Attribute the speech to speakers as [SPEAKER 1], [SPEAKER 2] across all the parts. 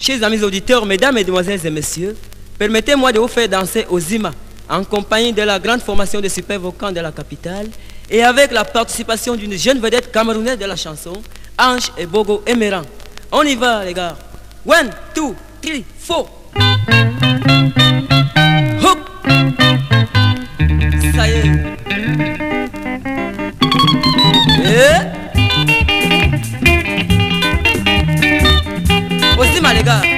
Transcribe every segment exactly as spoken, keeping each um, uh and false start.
[SPEAKER 1] Chers amis auditeurs, mesdames, mesdemoiselles et messieurs, permettez-moi de vous faire danser au Zima en compagnie de la grande formation de super volcans de la capitale et avec la participation d'une jeune vedette camerounaise de la chanson, Ange et Bogo Emeran. On y va les gars. One, two, three, four. Hop. Ça y est. Et au Zima les gars.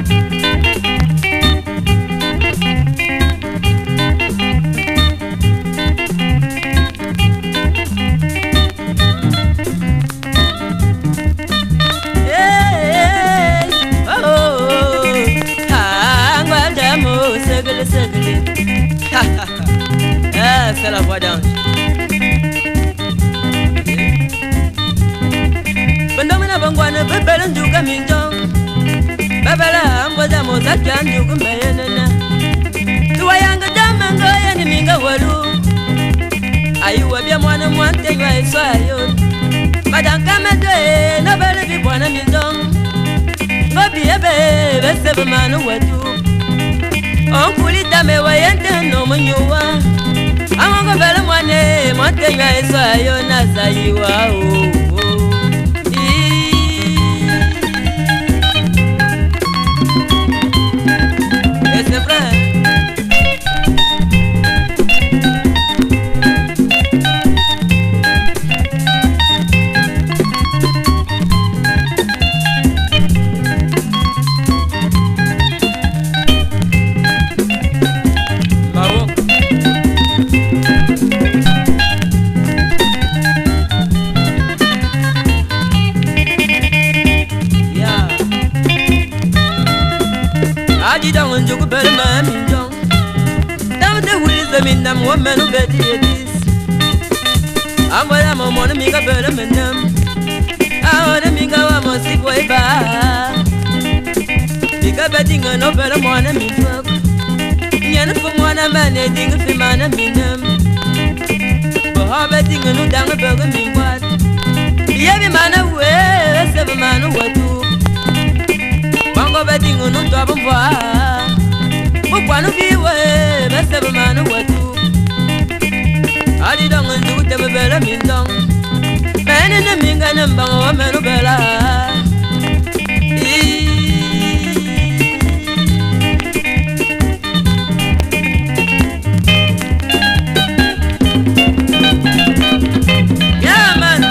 [SPEAKER 1] Ah, c'est la voix d'Ange. Bendomina bangwana bebela njuga minjong. Babala amboza moza kya njugu meyenena. Tuwayanga damango yani minga walu. Ayuwa bia mwana mwante nywa iswayo. Madanka medwe no bele bi bwana minjong. Bobi ebe besebe manu watu. On kulita me wayente no munyuwa. Amongo bele mwane mwante nywa iswayo nazayiwa o. Don't you better man me don't Down the wheels of me them woman who bet it is I'm what I'm on to make a better man them I want to make a woman sick way back Because betting on no better one and me fuck Yana from one a man a thing of the man and me them But how betting on no down a burger me what The every man away seven man who what do Bango betting on no top of war One of you, best ever man of what do I didn't do them a better mean long. Man in the minga and bang man of Bella. Yeah, man.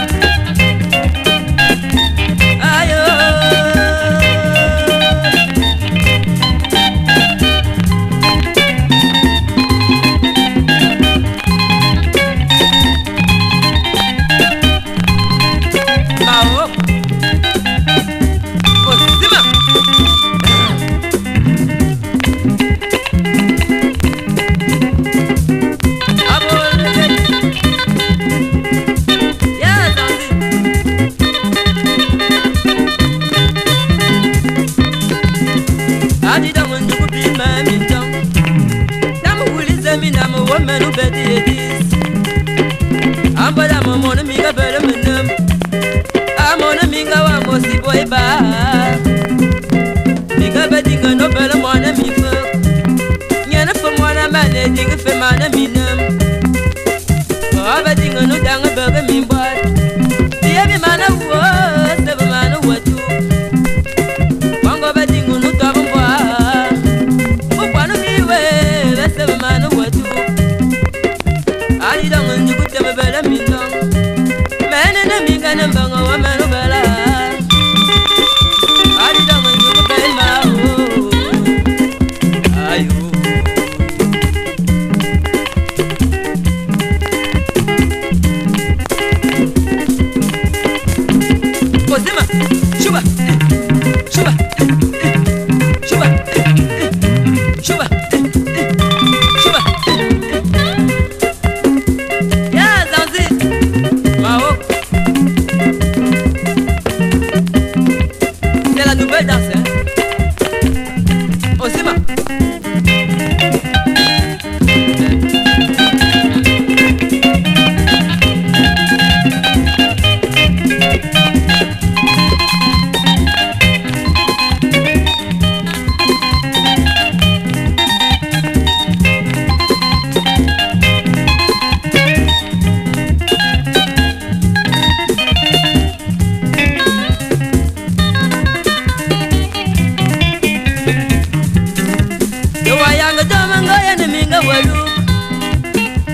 [SPEAKER 1] Ayo. Woman who bet it is. I'm but I'm on a mega better than them. I'm on a mega one was the boy back. Mega betting on no better one and me fuck. Yana from one a man, I think if a man and me them. Oh, betting on no down a burger me what. The every man of was, never man of what do. Bongo betting on no top of war. Oh, one of me way, that's never man of what do. I don't you could never better me long. Man in a big and a bang of a man of Bella. I don't you could pay my own. I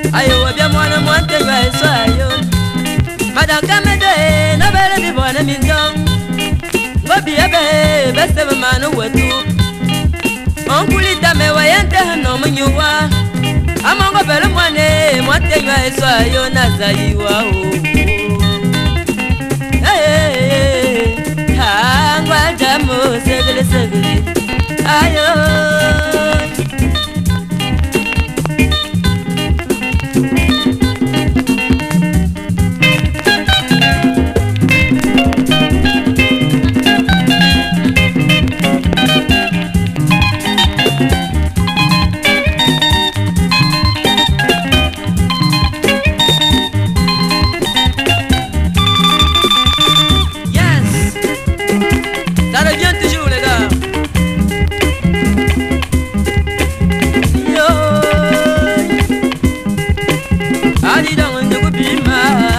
[SPEAKER 1] Ayo bien moi ne moi te va so ayo. Madame Kamede na bere di bona minjong. Go bi ebe beste manu wetu. On kulita me wayente no munyuwa. Amongo bere mwane moi te va so ayo na zaiwa o. Eh ha ngwa jamu segele segele. Ayo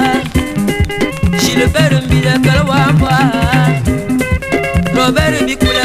[SPEAKER 1] Robert Bicou